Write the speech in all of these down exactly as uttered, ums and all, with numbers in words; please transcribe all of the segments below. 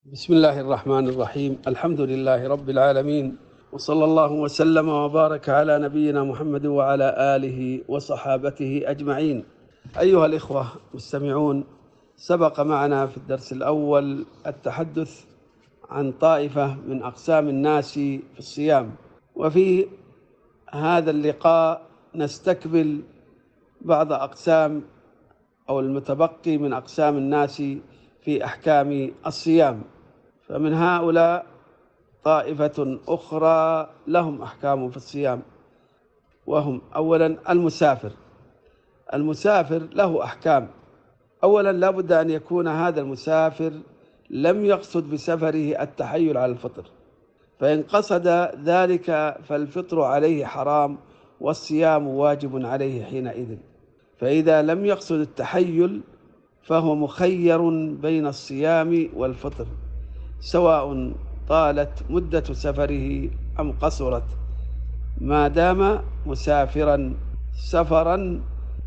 بسم الله الرحمن الرحيم. الحمد لله رب العالمين، وصلى الله وسلم وبارك على نبينا محمد وعلى آله وصحابته أجمعين. أيها الإخوة المستمعون، سبق معنا في الدرس الأول التحدث عن طائفة من أقسام الناس في الصيام، وفي هذا اللقاء نستكمل بعض أقسام أو المتبقي من أقسام الناس في أحكام الصيام. فمن هؤلاء طائفة أخرى لهم أحكام في الصيام، وهم أولا المسافر. المسافر له أحكام. أولا لا بد أن يكون هذا المسافر لم يقصد بسفره التحيل على الفطر، فإن قصد ذلك فالفطر عليه حرام والصيام واجب عليه حينئذ. فإذا لم يقصد التحيل فهو مخير بين الصيام والفطر، سواء طالت مدة سفره أم قصرت، ما دام مسافرا سفرا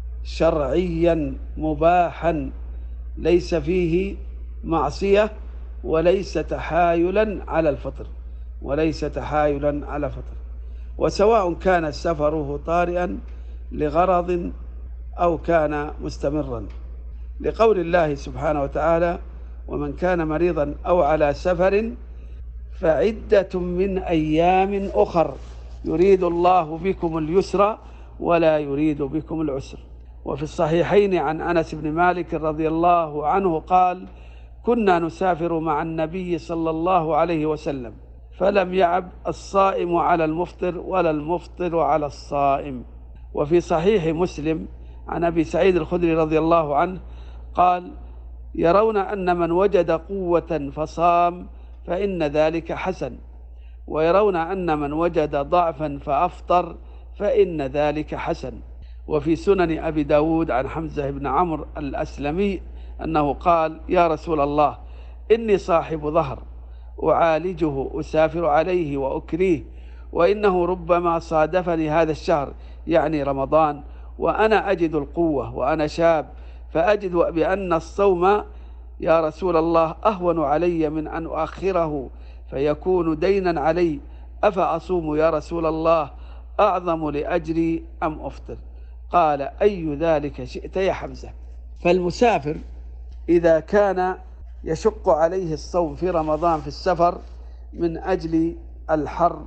شرعيا مباحا ليس فيه معصية وليس تحايلا على الفطر وليس تحايلا على فطر وسواء كان سفره طارئا لغرض أو كان مستمرا، لقول الله سبحانه وتعالى: ومن كان مريضا أو على سفر فعدة من أيام أخر يريد الله بكم اليسر ولا يريد بكم العسر. وفي الصحيحين عن أنس بن مالك رضي الله عنه قال: كنا نسافر مع النبي صلى الله عليه وسلم فلم يعب الصائم على المفطر ولا المفطر على الصائم. وفي صحيح مسلم عن أبي سعيد الخدري رضي الله عنه قال: يرون أن من وجد قوة فصام فإن ذلك حسن، ويرون أن من وجد ضعفا فأفطر فإن ذلك حسن. وفي سنن أبي داود عن حمزة بن عمرو الأسلمي أنه قال: يا رسول الله، إني صاحب ظهر أعالجه أسافر عليه وأكريه، وإنه ربما صادفني هذا الشهر يعني رمضان وأنا أجد القوة وأنا شاب، فأجد بأن الصوم يا رسول الله أهون علي من أن أؤخره فيكون دينا علي، أفأصوم يا رسول الله أعظم لأجري أم أفطر؟ قال: أي ذلك شئت يا حمزة. فالمسافر إذا كان يشق عليه الصوم في رمضان في السفر من أجل الحر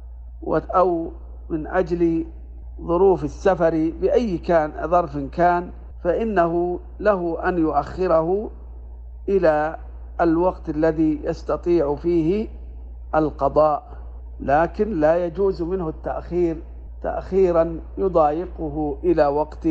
أو من أجل ظروف السفر بأي كان ظرف كان، فإنه له أن يؤخره إلى الوقت الذي يستطيع فيه القضاء، لكن لا يجوز منه التأخير تأخيرا يضايقه إلى وقت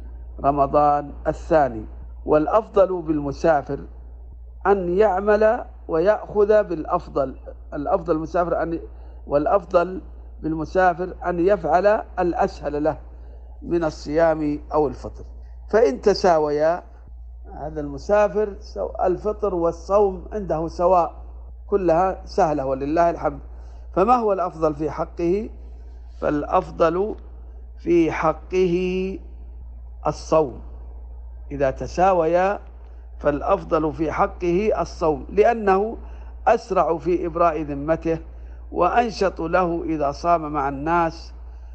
رمضان الثاني. والأفضل بالمسافر أن يعمل ويأخذ بالأفضل الأفضل المسافر أن والأفضل بالمسافر أن يفعل الأسهل له من الصيام أو الفطر، فإن تساويا هذا المسافر الفطر والصوم عنده سواء، كلها سهلة ولله الحمد. فما هو الأفضل في حقه؟ فالأفضل في حقه الصوم. إذا تساويا فالأفضل في حقه الصوم، لأنه أسرع في إبراء ذمته وأنشط له إذا صام مع الناس،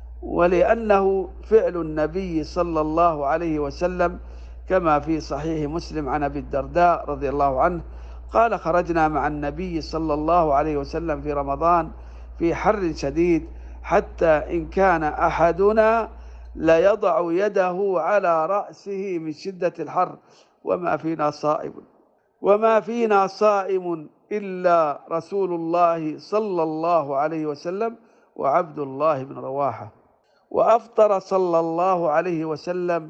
ولأنه فعل النبي صلى الله عليه وسلم كما في صحيح مسلم عن أبي الدرداء رضي الله عنه قال: خرجنا مع النبي صلى الله عليه وسلم في رمضان في حر شديد حتى إن كان أحدنا ليضع يده على رأسه من شدة الحر وما فينا صائم وما فينا صائم إلا رسول الله صلى الله عليه وسلم وعبد الله بن رواحة. وأفطر صلى الله عليه وسلم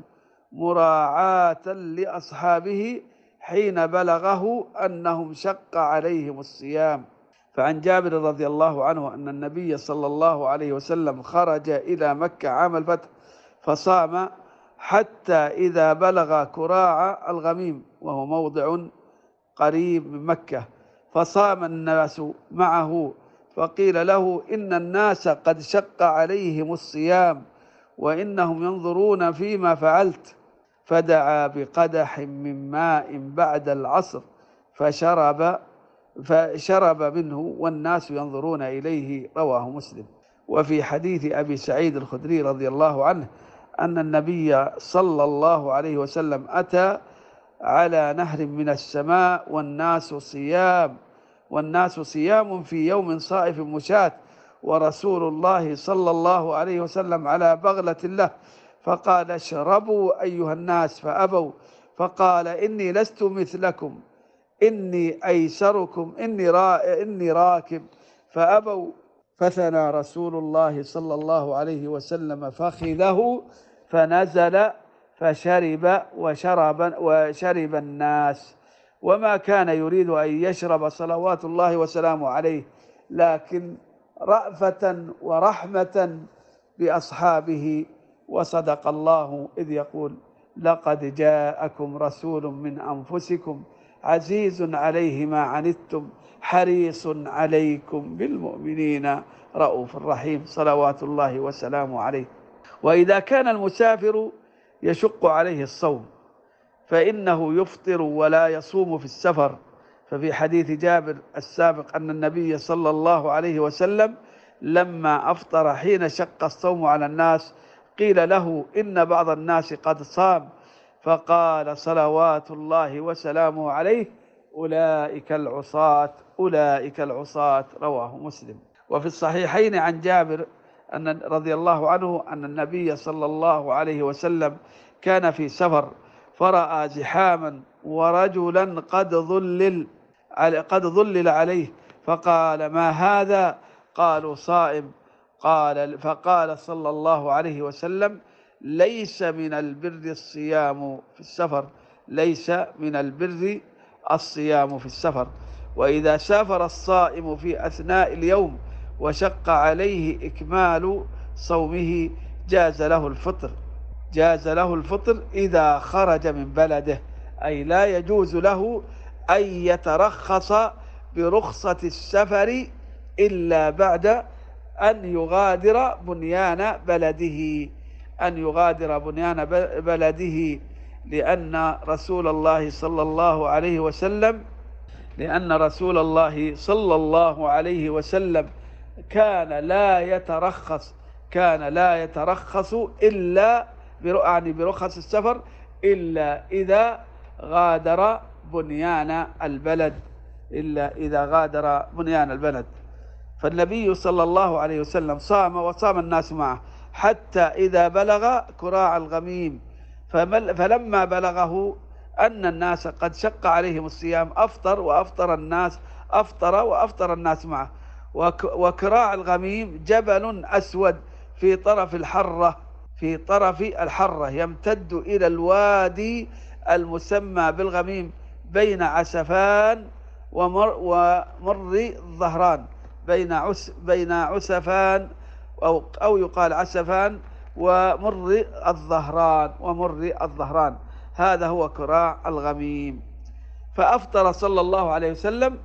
مراعاة لأصحابه حين بلغه أنهم شق عليهم الصيام. فعن جابر رضي الله عنه أن النبي صلى الله عليه وسلم خرج إلى مكة عام الفتح فصام حتى إذا بلغ كراع الغميم وهو موضع قريب من مكة، فصام الناس معه، فقيل له: إن الناس قد شق عليهم الصيام وإنهم ينظرون فيما فعلت، فدعا بقدح من ماء بعد العصر فشرب فشرب منه والناس ينظرون إليه، رواه مسلم. وفي حديث أبي سعيد الخدري رضي الله عنه أن النبي صلى الله عليه وسلم أتى على نهر من السماء والناس صيام والناس صيام في يوم صائف مشاة، ورسول الله صلى الله عليه وسلم على بغلة له، فقال: اشربوا أيها الناس، فأبوا، فقال: إني لست مثلكم، إني أيسركم، إني, را إني راكب، فأبوا. فثنى رسول الله صلى الله عليه وسلم فخذه فنزل فشرب وشرب, وشرب الناس، وما كان يريد أن يشرب صلوات الله وسلامه عليه، لكن رأفة ورحمة بأصحابه. وصدق الله إذ يقول: لقد جاءكم رسول من أنفسكم عزيز عليه ما عنتم حريص عليكم بالمؤمنين رؤوف رحيم، صلوات الله وسلامه عليه. وإذا كان المسافر يشق عليه الصوم فإنه يفطر ولا يصوم في السفر، ففي حديث جابر السابق أن النبي صلى الله عليه وسلم لما أفطر حين شق الصوم على الناس قيل له: إن بعض الناس قد صام، فقال صلوات الله وسلامه عليه: أولئك العصاة أولئك العصاة، رواه مسلم. وفي الصحيحين عن جابر أن رضي الله عنه أن النبي صلى الله عليه وسلم كان في سفر فرأى زحاما ورجلا قد ظلل قد ظلل عليه، فقال: ما هذا؟ قالوا: صائم. قال فقال صلى الله عليه وسلم: ليس من البر الصيام في السفر ليس من البر الصيام في السفر. وإذا سافر الصائم في أثناء اليوم وشق عليه إكمال صومه جاز له الفطر جاز له الفطر إذا خرج من بلده، أي لا يجوز له أن يترخص برخصة السفر إلا بعد أن يغادر بنيان بلده أن يغادر بنيان بلده لأن رسول الله صلى الله عليه وسلم لأن رسول الله صلى الله عليه وسلم كان لا يترخص كان لا يترخص إلا يعني برخص السفر إلا إذا غادر بنيان البلد إلا إذا غادر بنيان البلد. فالنبي صلى الله عليه وسلم صام وصام الناس معه حتى إذا بلغ كراع الغميم، فلما بلغه أن الناس قد شق عليهم الصيام أفطر وأفطر الناس أفطر وأفطر الناس معه. وكراع الغميم جبل أسود في طرف الحرة في طرف الحرة يمتد إلى الوادي المسمى بالغميم بين عسفان ومر, ومر الظهران بين عس بين عسفان أو, أو يقال عسفان ومر الظهران ومر الظهران هذا هو كراع الغميم. فأفطر صلى الله عليه وسلم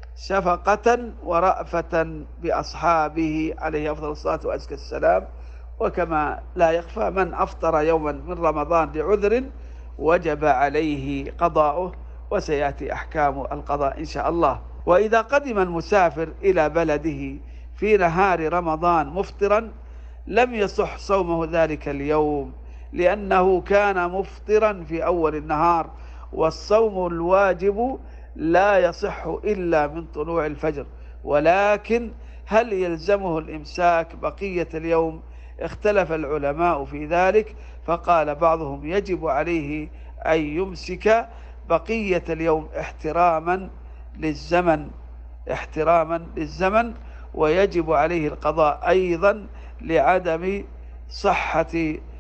شفقة ورأفة بأصحابه عليه أفضل الصلاة وأزكى السلام. وكما لا يخفى من أفطر يوما من رمضان لعذر وجب عليه قضاؤه، وسيأتي أحكام القضاء إن شاء الله. وإذا قدم المسافر إلى بلده في نهار رمضان مفطرا لم يصح صومه ذلك اليوم، لأنه كان مفطرا في أول النهار، والصوم الواجب لا يصح إلا من طلوع الفجر. ولكن هل يلزمه الإمساك بقية اليوم؟ اختلف العلماء في ذلك، فقال بعضهم يجب عليه أن يمسك بقية اليوم احتراما للزمن احتراما للزمن ويجب عليه القضاء أيضا لعدم صحة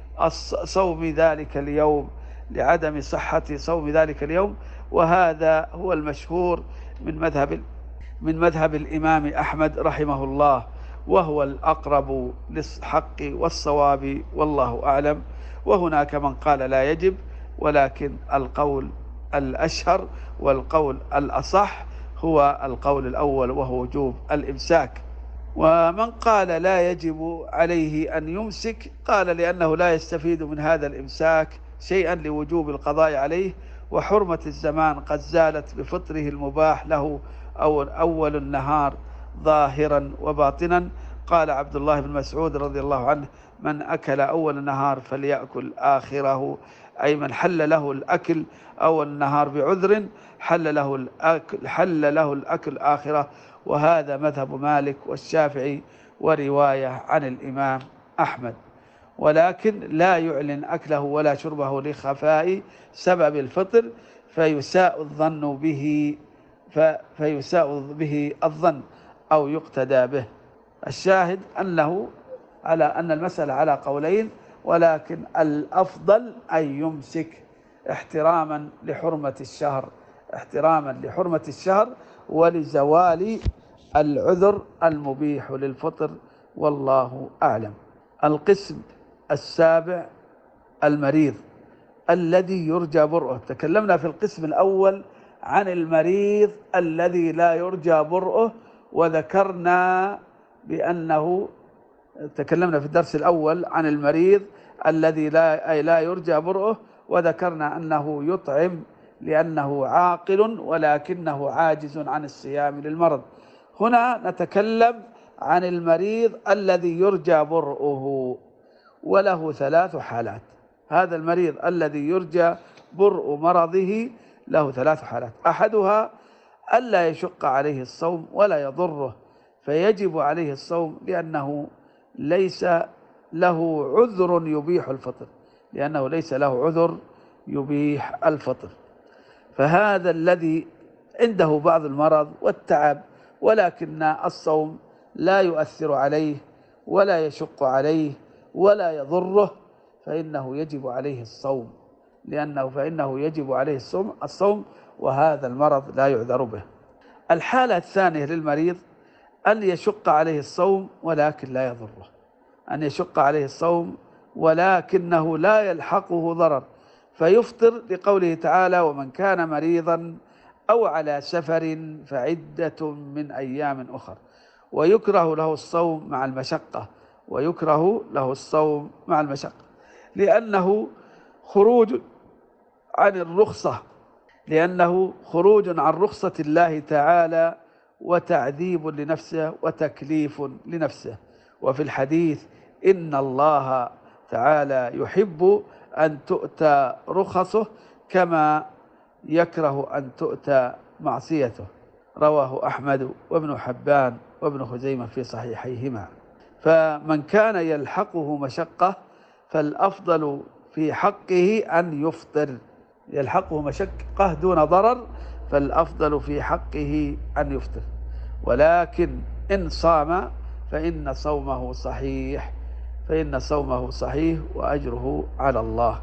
صوم ذلك اليوم لعدم صحة صوم ذلك اليوم وهذا هو المشهور من مذهب من مذهب الإمام أحمد رحمه الله، وهو الأقرب للحق والصواب والله أعلم. وهناك من قال لا يجب، ولكن القول الأشهر والقول الأصح هو القول الأول وهو وجوب الإمساك. ومن قال لا يجب عليه أن يمسك قال لأنه لا يستفيد من هذا الإمساك شيئا لوجوب القضاء عليه، وحرمة الزمان قد زالت بفطره المباح له أو أول النهار ظاهرا وباطنا. قال عبد الله بن مسعود رضي الله عنه: من أكل أول النهار فليأكل آخره، أي من حل له الأكل أول النهار بعذر حل له الأكل, حل له الأكل آخره. وهذا مذهب مالك والشافعي ورواية عن الإمام أحمد، ولكن لا يعلن أكله ولا شربه لخفاء سبب الفطر فيساء الظن به فيساء به الظن أو يقتدى به. الشاهد أنه على أن المسألة على قولين، ولكن الأفضل أن يمسك احتراما لحرمة الشهر احتراما لحرمة الشهر ولزوال العذر المبيح للفطر، والله أعلم. القسم السابع: المريض الذي يرجى برؤه. تكلمنا في القسم الأول عن المريض الذي لا يرجى برؤه، وذكرنا بأنه تكلمنا في الدرس الأول عن المريض الذي لا, أي لا يرجى برؤه، وذكرنا أنه يطعم لأنه عاقل ولكنه عاجز عن الصيام للمرض. هنا نتكلم عن المريض الذي يرجى برؤه، وله ثلاث حالات. هذا المريض الذي يرجى برء مرضه له ثلاث حالات: أحدها ألا يشق عليه الصوم ولا يضره فيجب عليه الصوم لأنه ليس له عذر يبيح الفطر لأنه ليس له عذر يبيح الفطر فهذا الذي عنده بعض المرض والتعب ولكن الصوم لا يؤثر عليه ولا يشق عليه ولا يضره فإنه يجب عليه الصوم لأنه فإنه يجب عليه الصوم الصوم وهذا المرض لا يعذر به. الحالة الثانية للمريض أن يشق عليه الصوم ولكن لا يضره، أن يشق عليه الصوم ولكنه لا يلحقه ضرر فيفطر لقوله تعالى: ومن كان مريضا أو على سفر فعدة من أيام أخر. ويكره له الصوم مع المشقة ويكره له الصوم مع المشقة لأنه خروج عن الرخصة لأنه خروج عن رخصة الله تعالى وتعذيب لنفسه وتكليف لنفسه. وفي الحديث: إن الله تعالى يحب أن تؤتى رخصه كما يكره أن تؤتى معصيته. رواه أحمد وابن حبان وابن خزيمة في صحيحيهما. فمن كان يلحقه مشقة فالأفضل في حقه أن يفطر، يلحقه مشقة دون ضرر فالأفضل في حقه أن يفطر، ولكن إن صام فإن صومه صحيح فإن صومه صحيح وأجره على الله.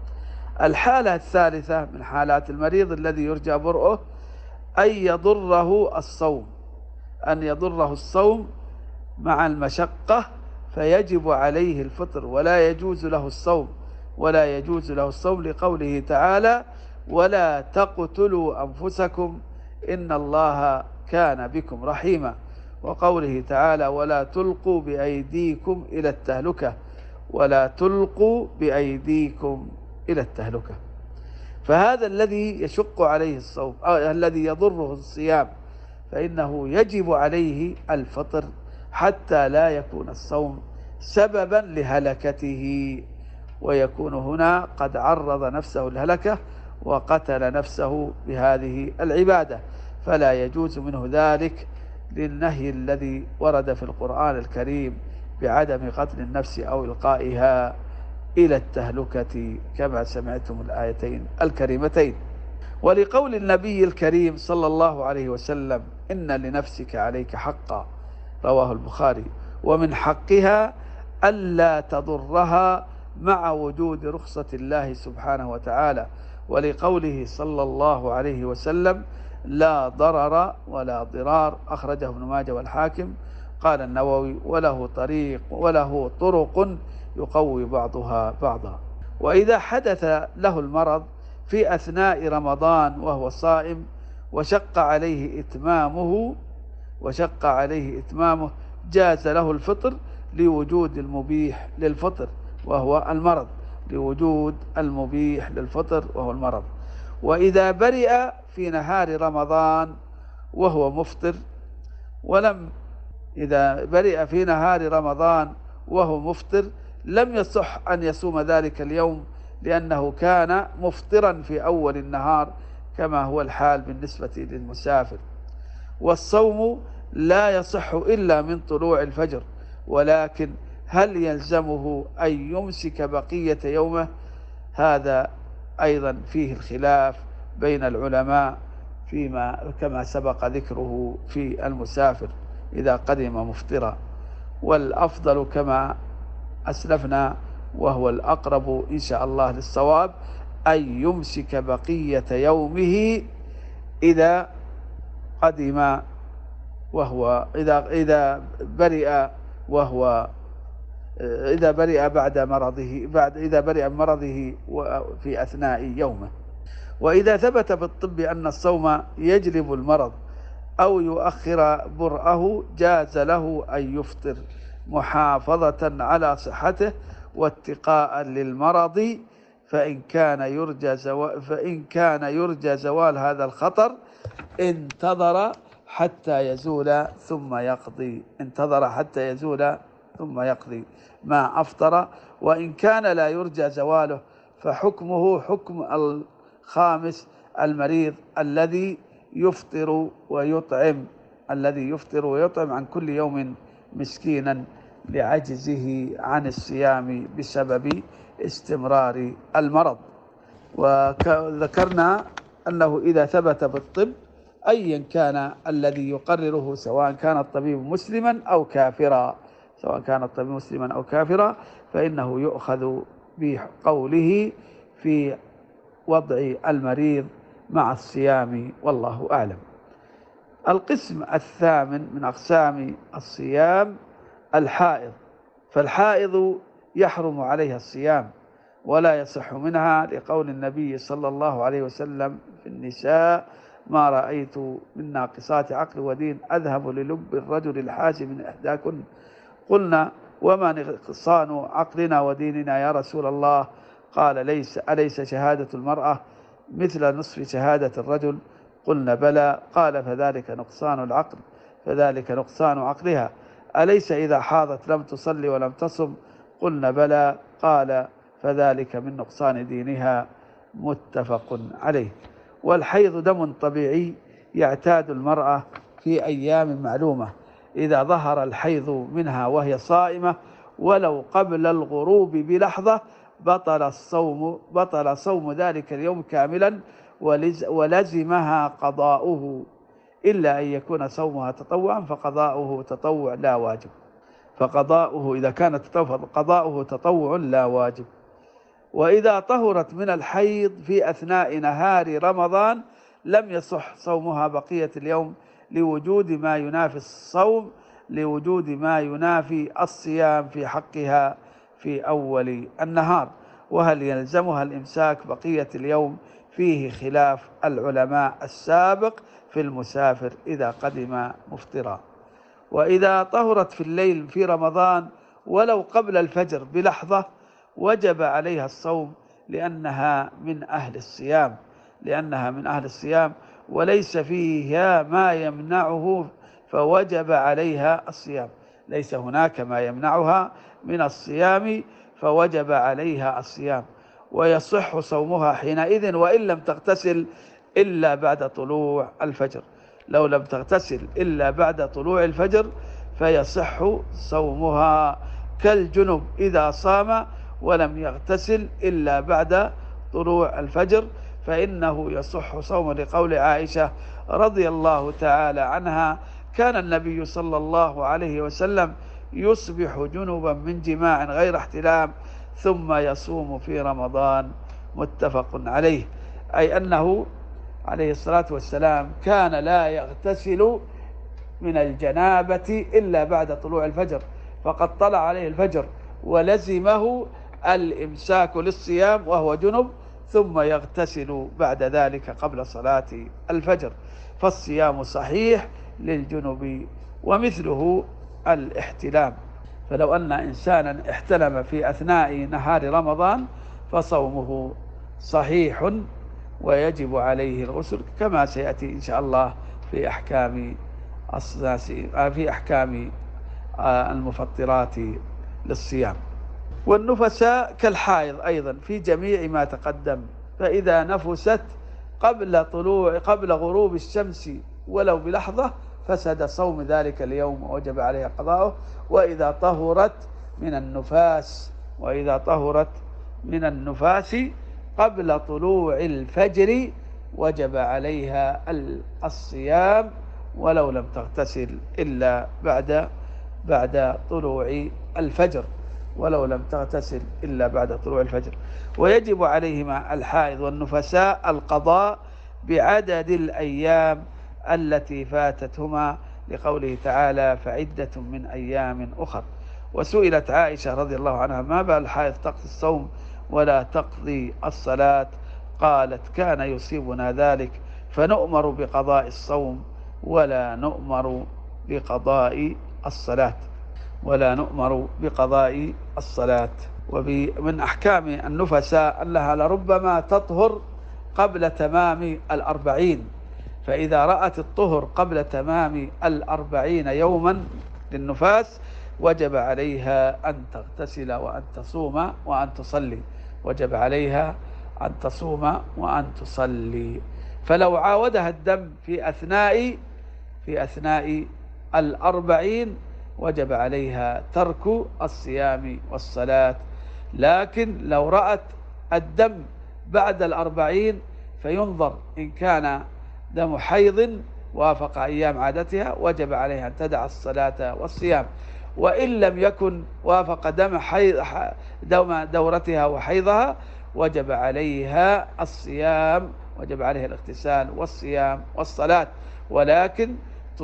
الحالة الثالثة من حالات المريض الذي يرجى برؤه أن يضره الصوم أن يضره الصوم مع المشقة فيجب عليه الفطر ولا يجوز له الصوم ولا يجوز له الصوم لقوله تعالى: ولا تقتلوا أنفسكم إن الله كان بكم رحيما. وقوله تعالى: ولا تلقوا بأيديكم إلى التهلكة ولا تلقوا بأيديكم إلى التهلكة. فهذا الذي يشق عليه الصوم آه الذي يضره الصيام فإنه يجب عليه الفطر حتى لا يكون الصوم سببا لهلكته ويكون هنا قد عرض نفسه الهلكة وقتل نفسه بهذه العبادة، فلا يجوز منه ذلك للنهي الذي ورد في القرآن الكريم بعدم قتل النفس أو إلقائها إلى التهلكة كما سمعتم الآيتين الكريمتين. ولقول النبي الكريم صلى الله عليه وسلم: إن لنفسك عليك حقا، رواه البخاري، ومن حقها ألا تضرها مع وجود رخصة الله سبحانه وتعالى. ولقوله صلى الله عليه وسلم: لا ضرر ولا ضرار، أخرجه ابن ماجه والحاكم. قال النووي: وله طريق وله طرق يقوي بعضها بعضا. وإذا حدث له المرض في أثناء رمضان وهو صائم وشق عليه إتمامه وشق عليه إتمامه جاز له الفطر لوجود المبيح للفطر وهو المرض لوجود المبيح للفطر وهو المرض. وإذا برئ في نهار رمضان وهو مفطر، ولم إذا برئ في نهار رمضان وهو مفطر لم يصح أن يصوم ذلك اليوم، لأنه كان مفطرا في أول النهار كما هو الحال بالنسبة للمسافر. والصوم لا يصح إلا من طلوع الفجر، ولكن هل يلزمه أن يمسك بقية يومه؟ هذا أيضا فيه الخلاف بين العلماء فيما كما سبق ذكره في المسافر إذا قدم مفطرا. والأفضل كما أسلفنا وهو الأقرب إن شاء الله للصواب أن يمسك بقية يومه إذا قدم وهو إذا إذا برئ وهو إذا برئ بعد مرضه بعد إذا برئ من مرضه في أثناء يومه. وإذا ثبت بالطب أن الصوم يجلب المرض أو يؤخر برأه جاز له أن يفطر محافظة على صحته واتقاء للمرض، فإن كان يرجى زوال فإن كان يرجى زوال هذا الخطر انتظر حتى يزول ثم يقضي انتظر حتى يزول ثم يقضي ما أفطر. وإن كان لا يرجى زواله فحكمه حكم الخامس المريض الذي يفطر ويطعم الذي يفطر ويطعم عن كل يوم مسكينا لعجزه عن الصيام بسبب استمرار المرض. وذكرنا أنه إذا ثبت بالطب أيا كان الذي يقرره، سواء كان الطبيب مسلما أو كافرا سواء كان الطبيب مسلما أو كافرا فإنه يؤخذ بقوله في وضع المريض مع الصيام، والله أعلم. القسم الثامن من أقسام الصيام الحائض، فالحائض يحرم عليها الصيام ولا يصح منها لقول النبي صلى الله عليه وسلم في النساء: ما رأيت من ناقصات عقل ودين أذهب للب الرجل الحازم من إحداكن. قلنا: وما نقصان عقلنا وديننا يا رسول الله؟ قال: ليس أليس شهادة المرأة مثل نصف شهادة الرجل؟ قلنا: بلى. قال: فذلك نقصان العقل فذلك نقصان عقلها. أليس إذا حاضت لم تصلي ولم تصم؟ قلنا: بلى. قال: فذلك من نقصان دينها. متفق عليه. والحيض دم طبيعي يعتاد المرأة في أيام معلومة، إذا ظهر الحيض منها وهي صائمة ولو قبل الغروب بلحظة بطل الصوم بطل صوم ذلك اليوم كاملا ولزمها قضاؤه، إلا أن يكون صومها تطوعا فقضاؤه تطوع لا واجب فقضاؤه إذا كان تطوع فقضاؤه تطوع لا واجب. وإذا طهرت من الحيض في أثناء نهار رمضان لم يصح صومها بقية اليوم لوجود ما ينافي الصوم لوجود ما ينافي الصيام في حقها في أول النهار. وهل يلزمها الإمساك بقية اليوم؟ فيه خلاف العلماء السابق في المسافر إذا قدم مفطرا. وإذا طهرت في الليل في رمضان ولو قبل الفجر بلحظة وجب عليها الصوم لأنها من أهل الصيام لأنها من أهل الصيام وليس فيها ما يمنعه فوجب عليها الصيام ليس هناك ما يمنعها من الصيام فوجب عليها الصيام. ويصح صومها حينئذ وإن لم تغتسل إلا بعد طلوع الفجر. لو لم تغتسل إلا بعد طلوع الفجر فيصح صومها كالجنب إذا صام ولم يغتسل إلا بعد طلوع الفجر فإنه يصح صوم، لقول عائشة رضي الله تعالى عنها: كان النبي صلى الله عليه وسلم يصبح جنبا من جماع غير احتلام ثم يصوم في رمضان. متفق عليه. أي أنه عليه الصلاة والسلام كان لا يغتسل من الجنابة إلا بعد طلوع الفجر، فقد طلع عليه الفجر ولزمه الإمساك للصيام وهو جنب ثم يغتسل بعد ذلك قبل صلاة الفجر، فالصيام صحيح للجنب ومثله الاحتلام. فلو أن إنسانا احتلم في أثناء نهار رمضان فصومه صحيح ويجب عليه الغسل كما سيأتي إن شاء الله في أحكام في أحكام المفطرات للصيام. والنفساء كالحائض أيضا في جميع ما تقدم، فإذا نفست قبل طلوع قبل غروب الشمس ولو بلحظة فسد صوم ذلك اليوم ووجب عليها قضاؤه. وإذا طهرت من النفاس وإذا طهرت من النفاس قبل طلوع الفجر وجب عليها الصيام ولو لم تغتسل إلا بعد بعد طلوع الفجر ولو لم تغتسل إلا بعد طلوع الفجر. ويجب عليهما الحائض والنفساء القضاء بعدد الأيام التي فاتتهما لقوله تعالى فعدة من أيام أخر. وسئلت عائشة رضي الله عنها ما بال الحائض تقضي الصوم ولا تقضي الصلاة؟ قالت كان يصيبنا ذلك فنؤمر بقضاء الصوم ولا نؤمر بقضاء الصلاة ولا نؤمر بقضاء الصلاة. ومن أحكام النفساء أنها لربما تطهر قبل تمام الأربعين، فإذا رأت الطهر قبل تمام الأربعين يوما للنفاس وجب عليها أن تغتسل وأن تصوم وأن تصلي وجب عليها أن تصوم وأن تصلي. فلو عاودها الدم في أثناء في أثناء الأربعين وجب عليها ترك الصيام والصلاة. لكن لو رأت الدم بعد الأربعين فينظر إن كان دم حيض وافق أيام عادتها وجب عليها أن تدع الصلاة والصيام، وإن لم يكن وافق دم حيض دم دورتها وحيضها وجب عليها الصيام وجب عليها الاغتسال والصيام والصلاة، ولكن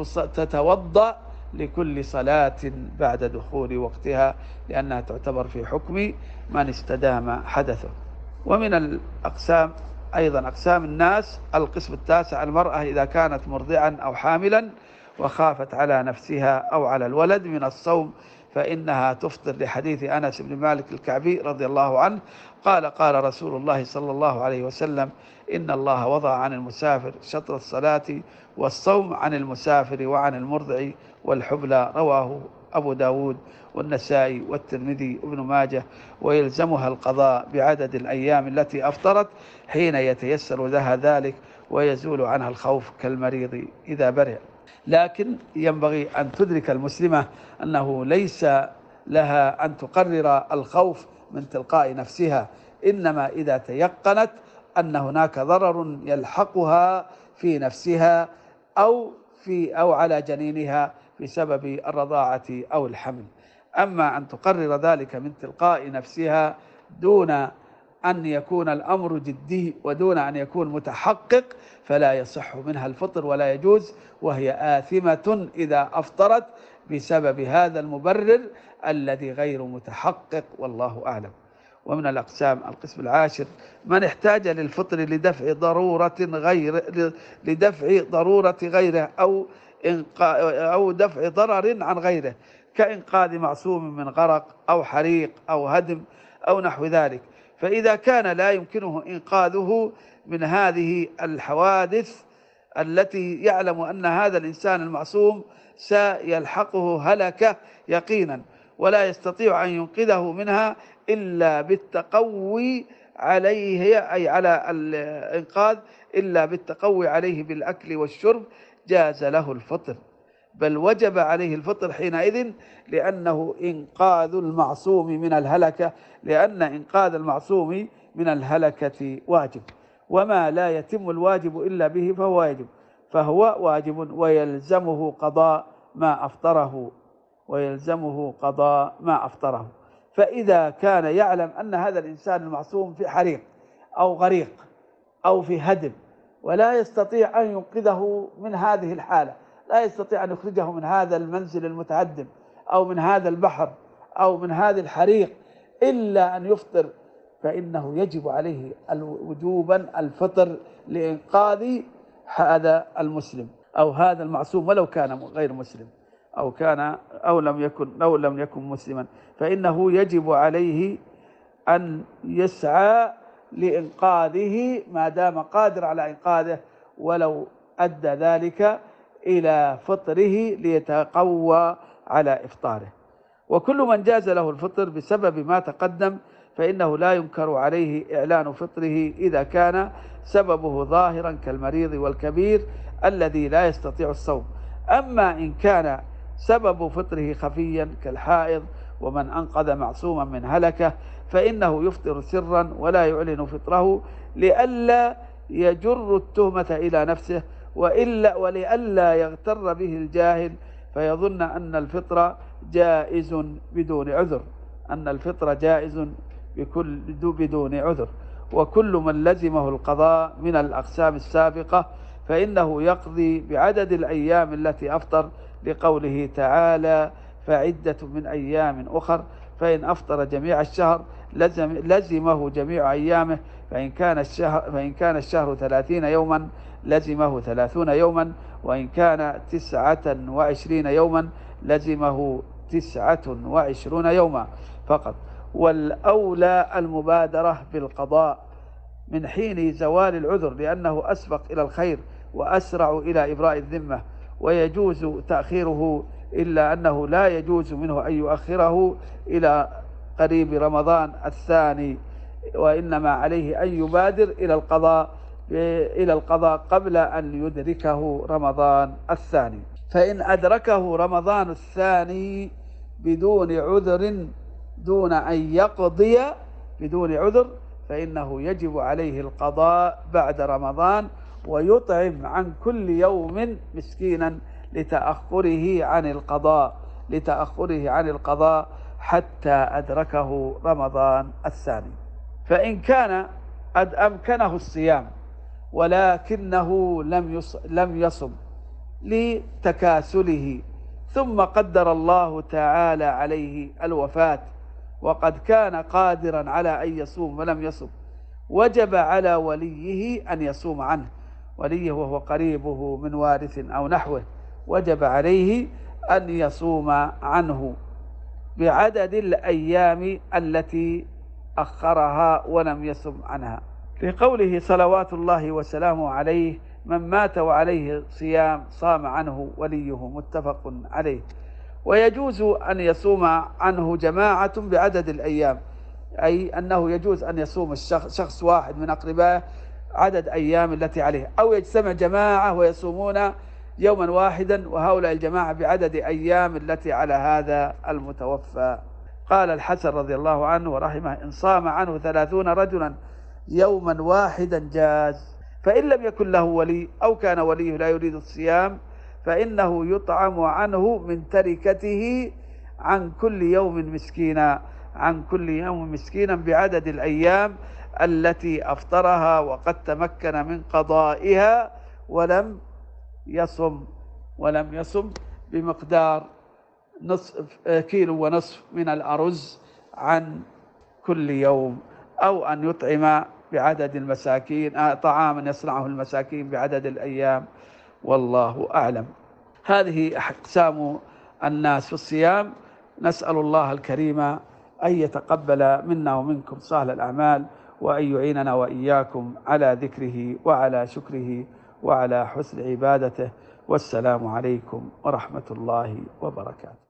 تتوضأ لكل صلاة بعد دخول وقتها لأنها تعتبر في حكم من استدام حدثه. ومن الأقسام أيضا أقسام الناس القسم التاسع المرأة إذا كانت مرضعا أو حاملا وخافت على نفسها أو على الولد من الصوم فإنها تفطر، لحديث أنس بن مالك الكعبي رضي الله عنه قال قال رسول الله صلى الله عليه وسلم إن الله وضع عن المسافر شطر الصلاة والصوم عن المسافر وعن المرضع والحبلى، رواه أبو داود والنسائي والترمذي وابن ماجه. ويلزمها القضاء بعدد الأيام التي أفطرت حين يتيسر لها ذلك ويزول عنها الخوف كالمريض إذا برئ. لكن ينبغي أن تدرك المسلمة أنه ليس لها أن تقرر الخوف من تلقاء نفسها، إنما إذا تيقنت أن هناك ضرر يلحقها في نفسها أو في أو على جنينها بسبب الرضاعة أو الحمل. أما أن تقرر ذلك من تلقاء نفسها دون أن يكون الأمر جدي ودون أن يكون متحقق فلا يصح منها الفطر ولا يجوز، وهي آثمة إذا أفطرت بسبب هذا المبرر الذي غير متحقق والله أعلم. ومن الأقسام القسم العاشر من احتاج للفطر لدفع ضرورة غير لدفع ضرورة غيره أو أو دفع ضرر عن غيره كإنقاذ معصوم من غرق أو حريق أو هدم أو نحو ذلك، فإذا كان لا يمكنه إنقاذه من هذه الحوادث التي يعلم أن هذا الإنسان المعصوم سيلحقه هلكة يقينا ولا يستطيع أن ينقذه منها إلا بالتقوي عليه أي على الإنقاذ إلا بالتقوي عليه بالأكل والشرب جاز له الفطر، بل وجب عليه الفطر حينئذ لأنه إنقاذ المعصوم من الهلكة، لأن إنقاذ المعصوم من الهلكة واجب، وما لا يتم الواجب إلا به فهو واجب فهو واجب ويلزمه قضاء ما أفطره ويلزمه قضاء ما أفطره. فإذا كان يعلم أن هذا الإنسان المعصوم في حريق أو غريق أو في هدم ولا يستطيع أن ينقذه من هذه الحالة، لا يستطيع أن يخرجه من هذا المنزل المتهدم أو من هذا البحر أو من هذا الحريق إلا أن يفطر، فإنه يجب عليه وجوبا الفطر لإنقاذ هذا المسلم أو هذا المعصوم ولو كان غير مسلم أو كان أو لم يكن أو لم يكن مسلما، فإنه يجب عليه أن يسعى لإنقاذه ما دام قادر على إنقاذه ولو أدى ذلك إلى فطره ليتقوى على إفطاره. وكل من جاز له الفطر بسبب ما تقدم فإنه لا ينكر عليه إعلان فطره إذا كان سببه ظاهرا كالمريض والكبير الذي لا يستطيع الصوم. أما إن كان سبب فطره خفيا كالحائض ومن أنقذ معصوما من هلكة فإنه يفطر سرا ولا يعلن فطره لئلا يجر التهمة إلى نفسه وإلا ولئلا يغتر به الجاهل فيظن أن الفطر جائز بدون عذر أن الفطر جائز بكل بدون عذر. وكل من لزمه القضاء من الأقسام السابقة فإنه يقضي بعدد الأيام التي أفطر لقوله تعالى فعدة من أيام أخر، فإن أفطر جميع الشهر لزم لزمه جميع أيامه، فإن كان الشهر فإن كان الشهر ثلاثين يوما لزمه ثلاثون يوما، وإن كان تسعة وعشرين يوما لزمه تسعة وعشرون يوما فقط. والأولى المبادرة بالقضاء من حين زوال العذر لأنه أسبق إلى الخير وأسرع إلى إبراء الذمة، ويجوز تأخيره إلا أنه لا يجوز منه أن يؤخره إلى قريب رمضان الثاني، وإنما عليه أن يبادر إلى القضاء إلى القضاء قبل أن يدركه رمضان الثاني. فإن أدركه رمضان الثاني بدون عذر دون أن يقضي بدون عذر فإنه يجب عليه القضاء بعد رمضان ويطعم عن كل يوم مسكينا لتأخره عن القضاء لتأخره عن القضاء حتى أدركه رمضان الثاني. فإن كان قد أمكنه الصيام ولكنه لم لم يصم لتكاسله ثم قدر الله تعالى عليه الوفاة وقد كان قادرا على أن يصوم ولم يصم، وجب على وليه أن يصوم عنه، وليه وهو قريبه من وارث أو نحوه، وجب عليه أن يصوم عنه بعدد الأيام التي أخرها ولم يصم عنها، لقوله صلوات الله وسلامه عليه من مات وعليه صيام صام عنه وليه، متفق عليه. ويجوز أن يصوم عنه جماعة بعدد الأيام، أي أنه يجوز أن يصوم الشخص شخص واحد من أقربائه عدد أيام التي عليه، أو يجتمع جماعة ويصومون يوما واحدا وهؤلاء الجماعة بعدد أيام التي على هذا المتوفى. قال الحسن رضي الله عنه ورحمه إن صام عنه ثلاثون رجلا يوما واحدا جاز، فإن لم يكن له ولي أو كان وليه لا يريد الصيام فإنه يطعم عنه من تركته عن كل يوم مسكينا عن كل يوم مسكينا بعدد الأيام التي أفطرها وقد تمكن من قضائها ولم يصم ولم يصم بمقدار نصف كيلو ونصف من الأرز عن كل يوم، أو أن يطعم بعدد المساكين طعاما يصنعه المساكين بعدد الأيام، والله أعلم. هذه أقسام الناس في الصيام. نسأل الله الكريم أن يتقبل منا ومنكم صالح الأعمال، وأن يعيننا وإياكم على ذكره وعلى شكره وعلى حسن عبادته. والسلام عليكم ورحمة الله وبركاته.